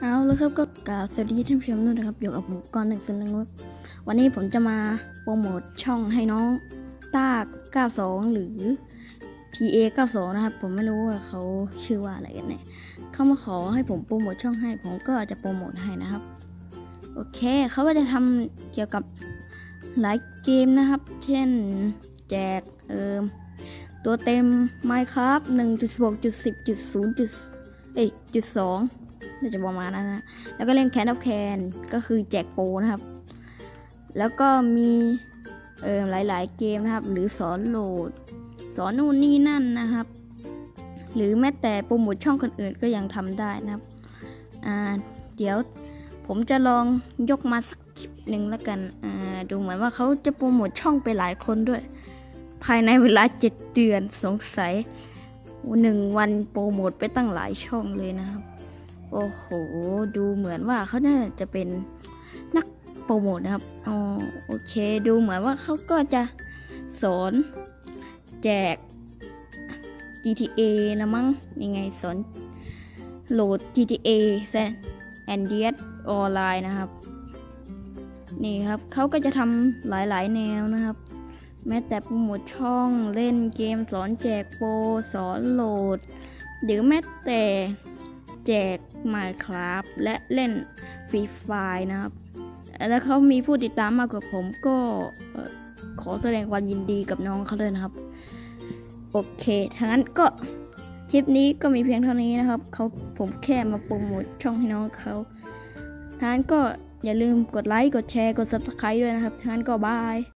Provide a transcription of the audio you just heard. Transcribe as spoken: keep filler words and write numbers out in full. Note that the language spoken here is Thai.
เอาแล้วครับก็กล่าวสวัสดีท่านผู้ชมด้วยนะครับอยู่กับผมก่อนหนึ่งส่วนหนึ่งครับวันนี้ผมจะมาโปรโมทช่องให้น้องต้าเก้าสิบสองหรือ พี เอ เก้าสิบสองนะครับผมไม่รู้ว่าเขาชื่อว่าอะไรกันแน่เขามาขอให้ผมโปรโมทช่องให้ผมก็จะโปรโมทให้นะครับโอเคเขาก็จะทำเกี่ยวกับหลายเกมนะครับเช่นแจกเอ่อตัวเต็ม Minecraft หนึ่งจุดสิบหกจุดสิบจุดศูนย์เอ้ยจุดสองน่าจะประมาณนั้นนะแล้วก็เล่นแคนออฟแคนก็คือแจกโปรนะครับแล้วก็มีเออหลายๆเกมนะครับหรือสอนโหลดสอนนู่นนี่นั่นนะครับหรือแม้แต่โปรโมทช่องคนอื่นก็ยังทำได้นะครับอ่าเดี๋ยวผมจะลองยกมาสักคลิปหนึ่งแล้วกันอ่าดูเหมือนว่าเขาจะโปรโมทช่องไปหลายคนด้วยภายในเวลาเจ็ดเดือนสงสัยหนึ่งวันโปรโมทไปตั้งหลายช่องเลยนะครับโอ้โหดูเหมือนว่าเขาน่าจะเป็นนักโปรโมทนะครับอ๋อโอเคดูเหมือนว่าเขาก็จะสอนแจก จี ที เอ นะมั้งยังไงสอนโหลด จี ที เอ San Andreas ออนไลน์นะครับนี่ครับเขาก็จะทำหลายๆแนวนะครับแม้แต่โปรโมทช่องเล่นเกมสอนแจกโปรสอนโหลดหรือแม้แต่แจก Minecraft และเล่น Free Fire นะครับแล้วเขามีผู้ติดตามมากกว่าผมก็ขอแสดงความยินดีกับน้องเขาเลยนะครับโอเคทั้งนั้นก็คลิปนี้ก็มีเพียงเท่านี้นะครับเขาผมแค่มาโปรโมทช่องให้น้องเขาทั้งนั้นก็อย่าลืมกดไลค์กดแชร์กด ซับสไครบ์ ด้วยนะครับทั้งนั้นก็บาย